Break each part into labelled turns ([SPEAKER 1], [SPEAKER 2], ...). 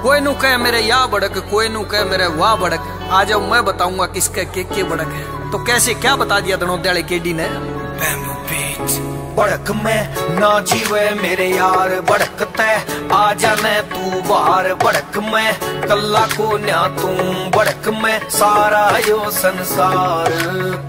[SPEAKER 1] कोई नु कहे मेरे या भड़क, कोई नु कहे मेरे वाह भड़क। आ जाओ मैं बताऊंगा किसके के भड़क है। तो कैसे क्या बता दिया दनोदे वाले केडी ने।
[SPEAKER 2] भड़क में ना जीवे मेरे यार, भड़क तय आ जाने तू बाहर। भड़क में कल्ला को न्या तू, भड़क में सारा यो संसार।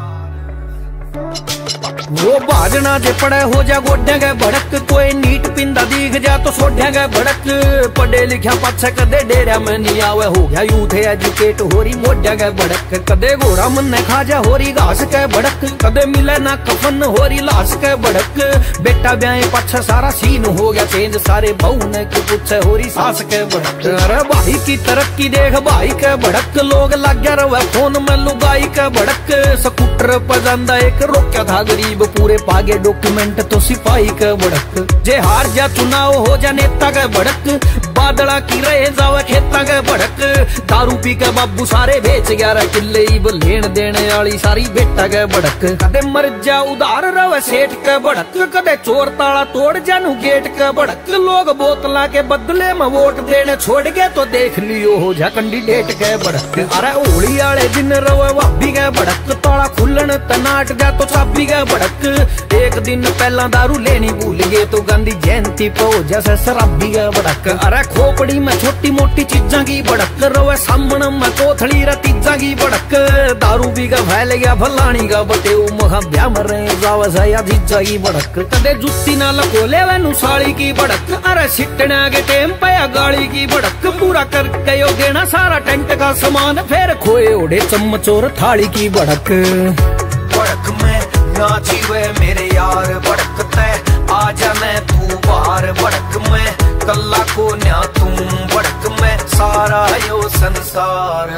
[SPEAKER 3] वो भाजना जे पड़े हो जा गोड्या गए भड़क, कोई नीट पिंदा दिख जा तो सोड्या गए भड़क। पढ़े लिखा पाछे कदे डेरा में नहीं आवे, हो गया यूथ एजुकेट होरी मोड्या गए भड़क। कदे घोड़ा मन ने खा जा होरी घास के भड़क, कदे मिले ना कफन होरी लाश के भड़क। बेटा ब्याह पाछे सारा सीन हो गया चेंज, सारे बहू ने के पूछे होरी सास के भड़क। अरे भाई की तरक्की देख भाई के भड़क, लोग लग गया रवे फोन में लुगाई के भड़क। स्कूटर पर जांदा एक रोक्या था गरीब, पूरे पागे डॉक्यूमेंट तो सिपाही का भड़क। जे हार जा चुनाव हो जा नेता का भड़क, बादला की रहे जावे खेता का भड़क। दारू पी के बाबू सारे बेच 11 किले, लेन देने वाली सारी बेटा का भड़क। कदे मर जा उधार रवे सेठ का भड़क, कदे चोर ताला तोड़ जानू गेट का भड़क। लोग बोतला के बदले में वोट देने छोड़ गए तो देख लियो हो जा कैंडिडेट का भड़क। अरे होली वाले दिन रवे भाभी का भड़क, ताला खुलन तनाट गया तो चाबी का भड़क। एक दिन पहला दारू लेनी भूल गए तो गांधी जयंती पे हो जैसे शराबी का भड़क। अरे खोपड़ी में छोटी मोटी चीजा की भड़क, रोवे सामने में कोथड़ी रतीजा की भड़क। दारू पी का फैल गया फलानी का बटे, महा ब्याह मरे जावा साया जीजा की भड़क। कदे जुत्ती ना लकोले वैनू साड़ी की भड़क, अरे सिटना के टेम पे गाड़ी की भड़क। पूरा करके यो देना सारा टेंट का सामान, फिर खोए ओढ़े चम्मच और थाली की भड़क।
[SPEAKER 2] भड़क में ना जीवे मेरे यार, भड़क तय आ जाने तू बाहर। भड़क में कल्ला को न्या तू, भड़क में सारा यो संसार।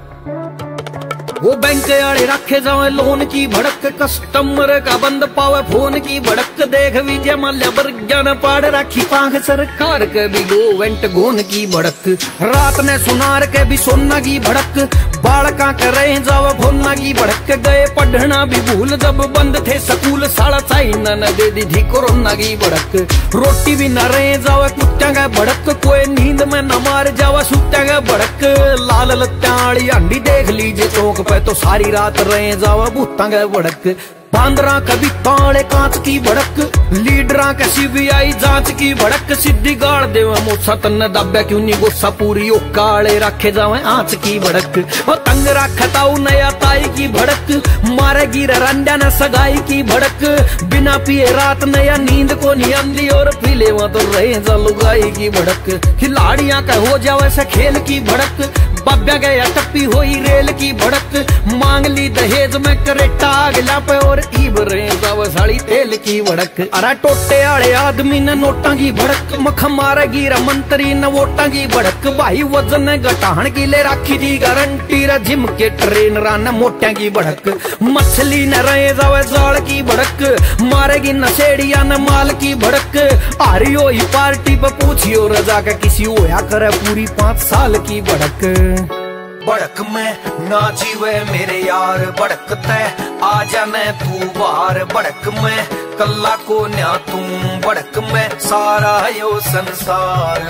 [SPEAKER 3] वो बैंक वाले रखे जावे लोन की भड़क, कस्टमर का बंद पावे फोन की भड़क। देख विजय माल्या बर्ग्या ने पाड़ रखी पांख सरकार के भी गोवेंट गोन की भड़क। रात ने सुनार के भी सोना की भड़क, बालका के रहे जावे फोना की भड़क। गए पढ़ना भी भूल जब बंद थे स्कूल, साला चाइना ने दे दी थी कोरोना की भड़क। रोटी भी न रहे जावे कुत्ता का भड़क, कोई नींद में न मार जावा सुत्ता का भड़क। लाल लत्ता वाली अंडी देख लीजिए चौक पे तो सारी रात रहे जावा भूता का भड़क। बांदरा कभी ताले कांच की भड़क, लीडरा के सीबीआई जांच की भड़क। सीधी गाड़ देवे मोसा तन्ने दब्या क्यों नहीं गुस्सा, पूरी ओ काले रखे जावे आंच की भड़क। और तंग रखताऊ नया ताई की भड़क, मारे गिर रंडा न सगाई की भड़क। बिना पिए रात नया नींद को नहीं आंदी, और पीले वहां तो रहे जा लुगाई की भड़क। खिलाड़ियां का हो जावे से खेल की भड़क, बब्या गया टप्पी होई रेल की भड़क। मांग ली दहेज में करेटा अगला पे, और ईब रहे साड़ी तेल की भड़क। अरे टोटे आले आदमी ने नोटा की भड़क, मख मारे गिरा मंत्री ने वोटा की भड़क। भाई वजन ने घटाण की ले राखी थी गारंटी, जिम के ट्रेनरा ने मोटिया की भड़क। मछली न रहे जावे जाल की भड़क, मारेगी नशेड़िया न माल की भड़क। हारी हो पार्टी पे पूछियो रजा का किसी होया करे पूरी 5 साल की भड़क।
[SPEAKER 2] भड़क में ना जीवे मेरे यार, भड़क तय आ जाने तू बाहर। भड़क में कल्ला को न्या तू, भड़क में सारा यो संसार।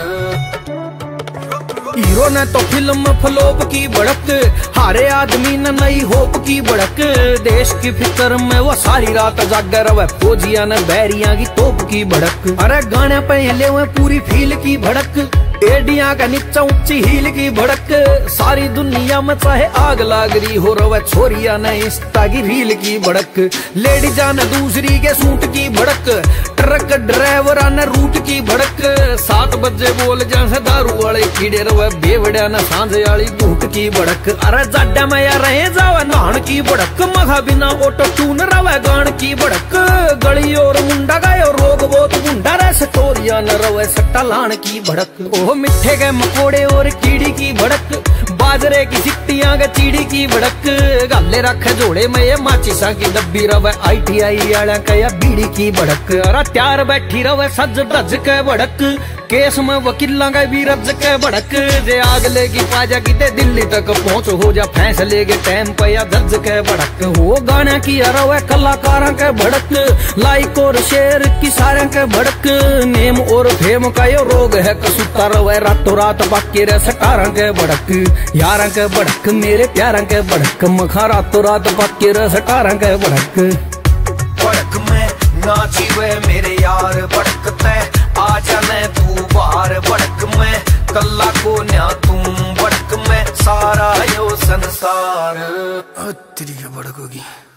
[SPEAKER 3] हीरो ने तो फिल्म फ्लॉप की भड़क, हारे आदमी ने नई होप की भड़क। देश की फिक्र में वो सारी रात जागे रवे, फौजिया ने बैरिया की तोप की भड़क। अरे गाने पे ले हुए पूरी फील की भड़क, एडिया का नीचा ऊंची हील की भड़क। सारी दुनिया में चाहे आग लाग रही हो रवे, छोरिया ने इंस्टा की रील की भड़क। लेडीजा ने दूसरी के सूट की भड़क, ट्रक ड्राइवरा ने रूट की भड़क। 7 बजे बोल जैसे दारू वाले कीड़े रवे, बेवड़िया ने सांझे वाली भूख की भड़क। अरे जाड्डा में या रहे जावे नहान की भड़क, मखा बिना ऑटो ट्यून रवे गान की भड़क। गली और मुंडा गयो रोग बहुत गुंडा रहे, स्टोरिया न रवे सट्टा लान की भड़क। ओह मिठे के मकोड़े और कीड़ी की भड़क, बाजरे की सिट्टियां के चीड़ी की भड़क। गले रख जोड़े में ये माचिसा की डब्बी रवे, ITI वाला का या बीड़ी की भड़क। अरे त्यार बैठी रवे सज धज के भड़क, केस में वकीला का भी रज के भड़क जे आग लेगी पाजा की दे दिल्ली तक पहुंच हो जा फैसले के टाइम पे या जज के भड़क हो गाना की अरवे कलाकारों के भड़क लाइक और शेयर की सारे के भड़क नेम और फेम का यो रोग है कसूता रवे रातों रात बाकी रह सटारा के भड़क यारा के भड़क मेरे प्यारा के भड़क मखा रातों रात बाकी रह सटारा के भड़क
[SPEAKER 2] भड़क में नाची वे मेरे यार भड़कते आ जाने तू बाहर भड़क में कल्ला को न्या तुम भड़क में सारा यो संसार
[SPEAKER 1] तेरी क्या भड़क होगी।